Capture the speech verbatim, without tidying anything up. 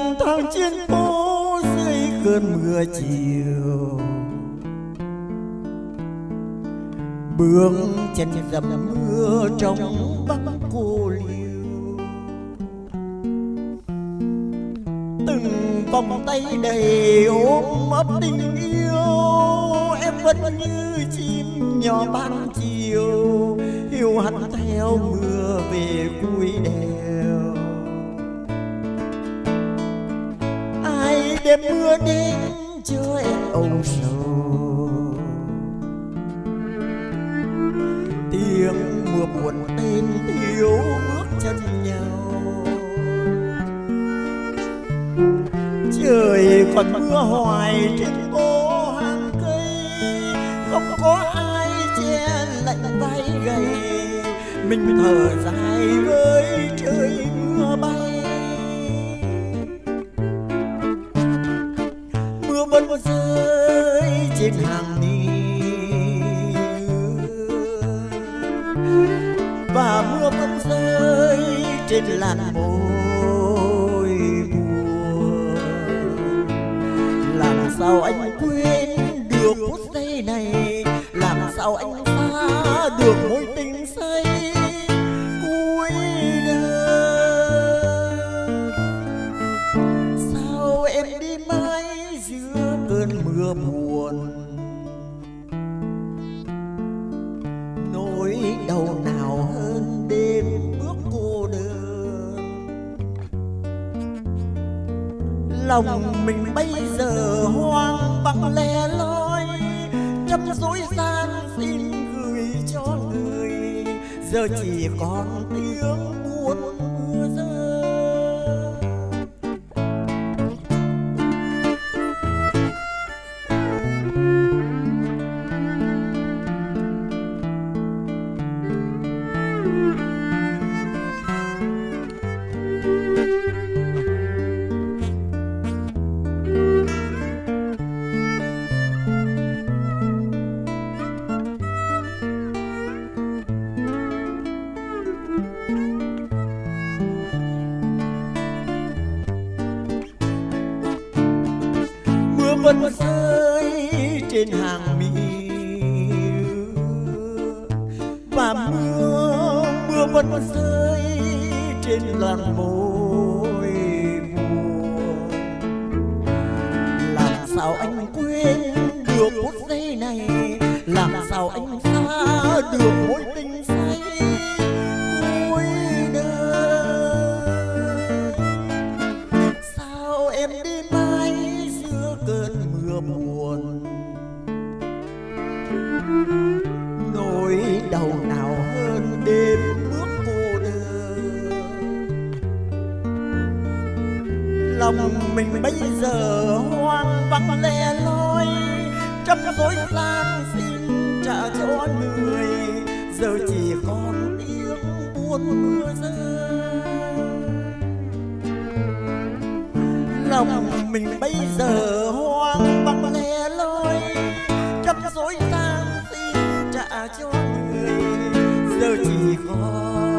lang thang trên phố dưới cơn mưa chiều, bước chân dầm mưa trong băng cô liêu. Từng vòng tay đầy ôm ấp tình yêu, em vẫn như chim nhỏ ban chiều, hiu hắt theo mưa về cuối đèo. Ai đêm mưa đến cho em âu sầu, tiếng mưa buồn tên thiếu bước chân nhau. Trời còn mưa hoài trên phố hàng cây, không có ai che lạnh vai gầy, mình thở dài với trời mưa bay. Mưa vẫn rơi trên hàng mi và mưa vẫn rơi trên làn môi buồn. Làm sao anh quên được phút giây này, làm sao anh xa được mối tình say cuối đời. Sao em đi mãi giữa cơn mưa buồn, nỗi đau nào hơn đêm bước cô đơn. Lòng mình bây giờ hoang vắng lẻ loi, trăm dối gian xin gửi cho người, giờ chỉ còn tiếng buồn mưa rơi. Vẫn rơi trên hàng mi và mưa mưa vẫn rơi trên làn môi buồn. Làm sao anh quên được phút giây này, làm sao anh xa được mối tình say cuối đời. Sao em đi mãi giữa cơn mưa buồn, nỗi đau nào hơn đêm bước cô đơn. Lòng mình bây giờ hoang vắng lẻ loi, trăm dối gian xin trả cho người, giờ chỉ còn tiếng buồn mưa rơi. Lòng mình bây giờ hoang vắng lẻ loi, trăm dối gian xin trả cho người, giờ chỉ còn